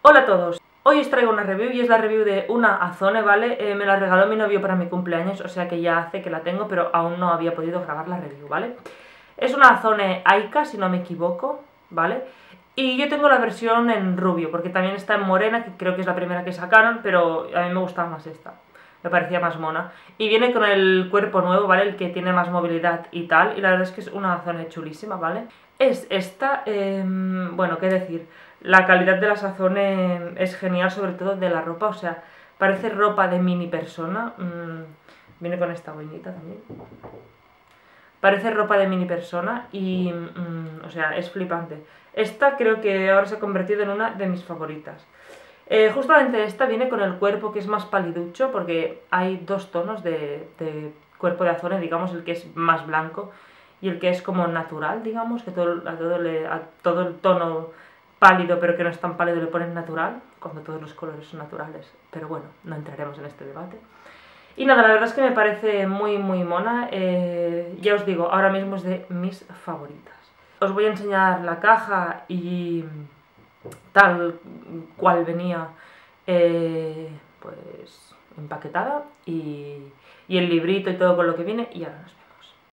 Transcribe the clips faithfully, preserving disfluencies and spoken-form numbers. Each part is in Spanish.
Hola a todos, hoy os traigo una review y es la review de una Azone, ¿vale? Eh, me la regaló mi novio para mi cumpleaños, o sea que ya hace que la tengo, pero aún no había podido grabar la review, ¿vale? Es una Azone Aika, si no me equivoco, ¿vale? Y yo tengo la versión en rubio, porque también está en morena, que creo que es la primera que sacaron, pero a mí me gustaba más esta. Me parecía más mona. Y viene con el cuerpo nuevo, ¿vale? El que tiene más movilidad y tal. Y la verdad es que es una Azone chulísima, ¿vale? Es esta, eh, bueno, qué decir. La calidad de la Azone es genial, sobre todo de la ropa. O sea, parece ropa de mini persona. Mm, viene con esta boinita también. Parece ropa de mini persona y, mm, o sea, es flipante. Esta creo que ahora se ha convertido en una de mis favoritas. Eh, justamente esta viene con el cuerpo que es más paliducho, porque hay dos tonos de, de cuerpo de Azone, digamos, el que es más blanco y el que es como natural, digamos, que todo, a, todo le, a todo el tono pálido pero que no es tan pálido le ponen natural, cuando todos los colores son naturales, pero bueno, no entraremos en este debate. Y nada, la verdad es que me parece muy muy mona, eh, ya os digo, ahora mismo es de mis favoritas. Os voy a enseñar la caja y tal cual venía, eh, pues empaquetada y, y el librito y todo con lo que viene y ahora nos vemos.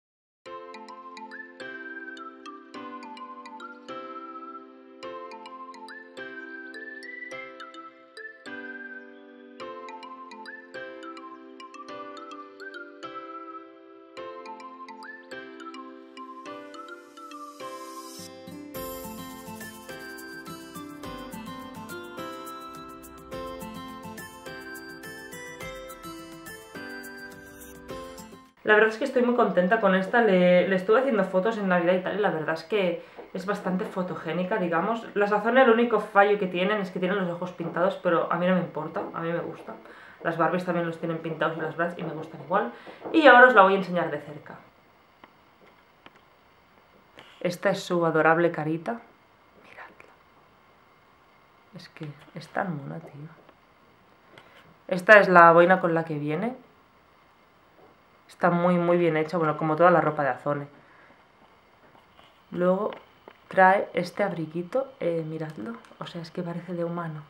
La verdad es que estoy muy contenta con esta, le, le estuve haciendo fotos en Navidad y tal, y la verdad es que es bastante fotogénica, digamos. Las Azone el único fallo que tienen es que tienen los ojos pintados, pero a mí no me importa, a mí me gusta. Las Barbies también los tienen pintados y las Bratz y me gustan igual. Y ahora os la voy a enseñar de cerca. Esta es su adorable carita. Miradla. Es que es tan mona, tío. Esta es la boina con la que viene. Está muy muy bien hecha, bueno, como toda la ropa de Azone. Luego trae este abriguito, eh, miradlo, o sea, es que parece de humano.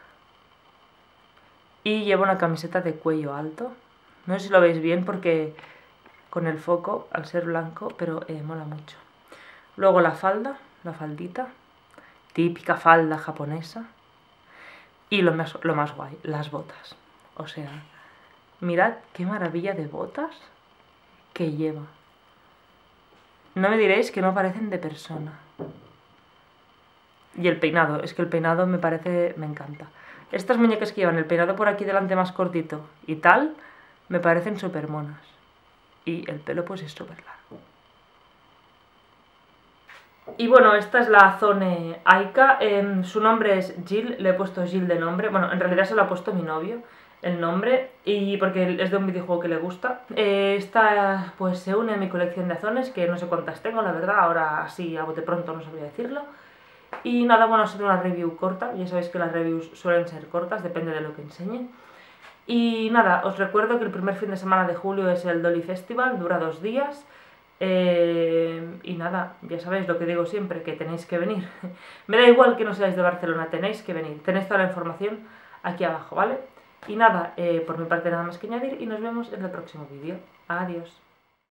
Y lleva una camiseta de cuello alto. No sé si lo veis bien porque con el foco, al ser blanco, pero eh, mola mucho. Luego la falda, la faldita, típica falda japonesa. Y lo más, lo más guay, las botas. O sea, mirad qué maravilla de botas que lleva. No me diréis que no parecen de persona. Y el peinado, es que el peinado me parece, me encanta. Estas muñecas que llevan el peinado por aquí delante más cortito y tal, me parecen súper monas. Y el pelo pues es súper largo. Y bueno, esta es la Azone Aika, eh, su nombre es Jill, le he puesto Jill de nombre, bueno, en realidad se lo ha puesto mi novio, el nombre, y porque es de un videojuego que le gusta. Eh, esta pues se une a mi colección de Azones, que no sé cuántas tengo, la verdad, ahora sí, a bote pronto no sabría decirlo. Y nada, bueno, ha sido una review corta, ya sabéis que las reviews suelen ser cortas, depende de lo que enseñen. Y nada, os recuerdo que el primer fin de semana de julio es el Dolly Festival, dura dos días. Eh, y nada, ya sabéis lo que digo siempre, que tenéis que venir. Me da igual que no seáis de Barcelona, tenéis que venir. Tenéis toda la información aquí abajo, ¿vale? Y nada, eh, por mi parte nada más que añadir y nos vemos en el próximo vídeo. Adiós.